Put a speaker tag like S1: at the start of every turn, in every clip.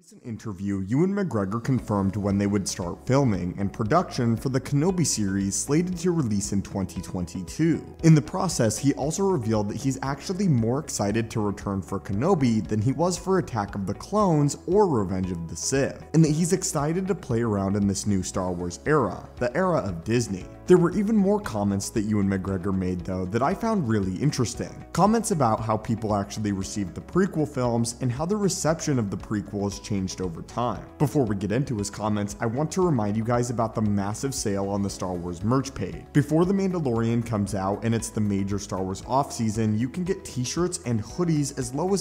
S1: recent interview, Ewan McGregor confirmed when they would start filming and production for the Kenobi series slated to release in 2022. In the process, he also revealed that he's actually more excited to return for Kenobi than he was for Attack of the Clones or Revenge of the Sith, and that he's excited to play around in this new Star Wars era, the era of Disney. There were even more comments that Ewan McGregor made though that I found really interesting. Comments about how people actually received the prequel films and how the reception of the prequels changed over time. Before we get into his comments, I want to remind you guys about the massive sale on the Star Wars merch page. Before The Mandalorian comes out and it's the major Star Wars off-season, you can get t-shirts and hoodies as low as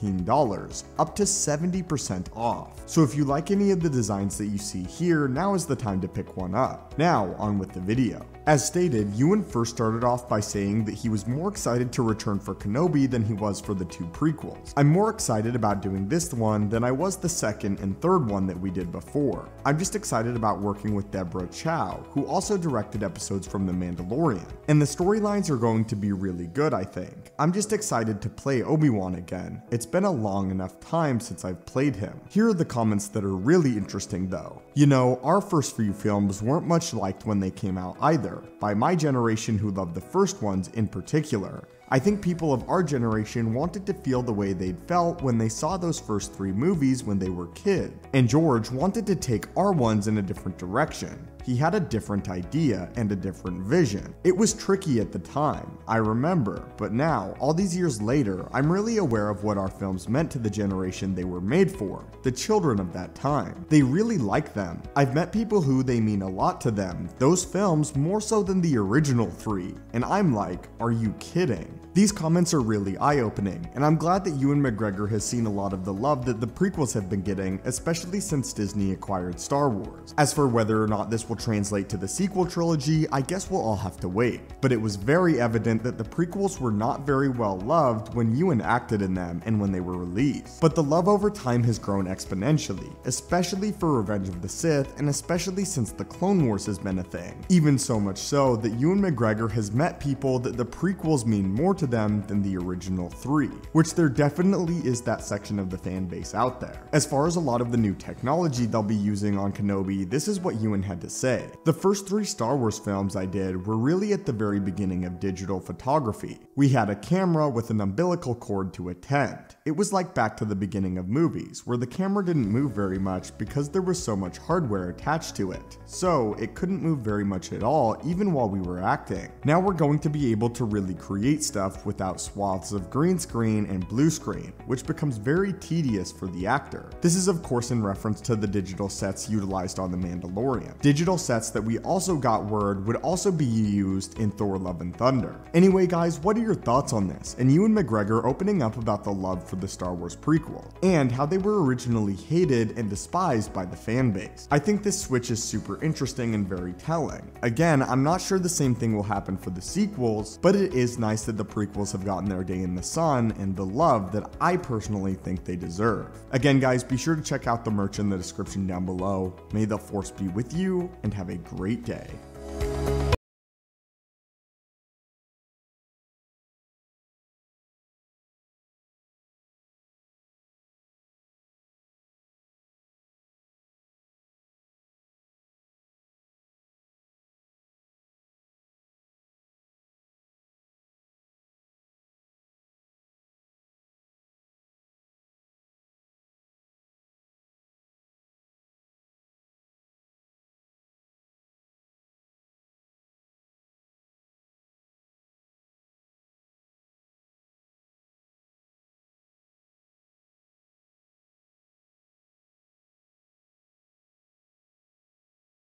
S1: $15, up to 70% off. So if you like any of the designs that you see here, now is the time to pick one up. Now, on with the video. As stated, Ewan first started off by saying that he was more excited to return for Kenobi than he was for the two prequels. I'm more excited about doing this one than I was the second and third one that we did before. I'm just excited about working with Deborah Chow, who also directed episodes from The Mandalorian. And the storylines are going to be really good, I think. I'm just excited to play Obi-Wan again. It's been a long enough time since I've played him. Here are the comments that are really interesting though. You know, our first few films weren't much liked when they came out either, by my generation who loved the first ones in particular. I think people of our generation wanted to feel the way they'd felt when they saw those first three movies when they were kids. And George wanted to take our ones in a different direction. He had a different idea and a different vision. It was tricky at the time, I remember, but now, all these years later, I'm really aware of what our films meant to the generation they were made for, the children of that time. They really like them. I've met people who they mean a lot to them, those films more so than the original three, and I'm like, are you kidding? These comments are really eye-opening, and I'm glad that Ewan McGregor has seen a lot of the love that the prequels have been getting, especially since Disney acquired Star Wars. As for whether or not this will translate to the sequel trilogy, I guess we'll all have to wait. But it was very evident that the prequels were not very well loved when Ewan acted in them and when they were released. But the love over time has grown exponentially, especially for Revenge of the Sith, and especially since the Clone Wars has been a thing. Even so much so that Ewan McGregor has met people that the prequels mean more to them than the original three, which there definitely is that section of the fan base out there. As far as a lot of the new technology they'll be using on Kenobi, this is what Ewan had to say. The first three Star Wars films I did were really at the very beginning of digital photography. We had a camera with an umbilical cord to a tent. It was like back to the beginning of movies, where the camera didn't move very much because there was so much hardware attached to it. So it couldn't move very much at all, even while we were acting. Now we're going to be able to really create stuff without swaths of green screen and blue screen, which becomes very tedious for the actor. This is of course in reference to the digital sets utilized on The Mandalorian. Digital sets that we also got word would also be used in Thor: Love and Thunder. Anyway guys, what are your thoughts on this, and Ewan McGregor opening up about the love for the Star Wars prequel, and how they were originally hated and despised by the fan base? I think this switch is super interesting and very telling. Again, I'm not sure the same thing will happen for the sequels, but it is nice that the prequels have gotten their day in the sun and the love that I personally think they deserve. Again guys, be sure to check out the merch in the description down below. May the Force be with you, and have a great day.